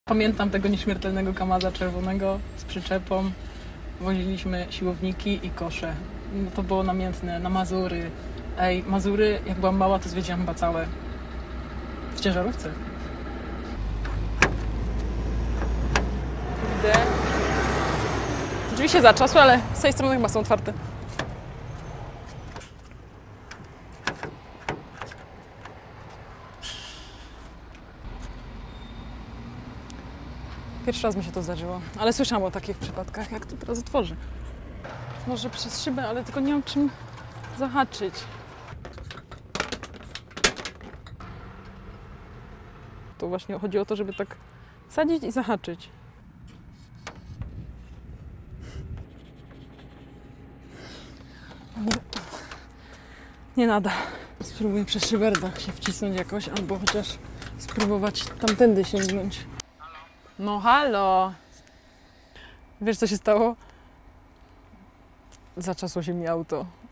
Pamiętam tego nieśmiertelnego Kamaza czerwonego z przyczepą. Woziliśmy siłowniki i kosze. No to było namiętne, na Mazury. Ej, Mazury, jak byłam mała, to zwiedziłam chyba całe. W ciężarówce. Idę. Drzwi się zatrzasły, ale z tej strony chyba są otwarte. Pierwszy raz mi się to zdarzyło, ale słyszałam o takich przypadkach, jak to teraz otworzę. Może przez szybę, ale tylko nie mam czym zahaczyć. To właśnie chodzi o to, żeby tak sadzić i zahaczyć. Nie nada. Spróbuję przez szyberdach się wcisnąć jakoś, albo chociaż spróbować tamtędy sięgnąć. No halo! Wiesz, co się stało? Zaczasło się mi auto.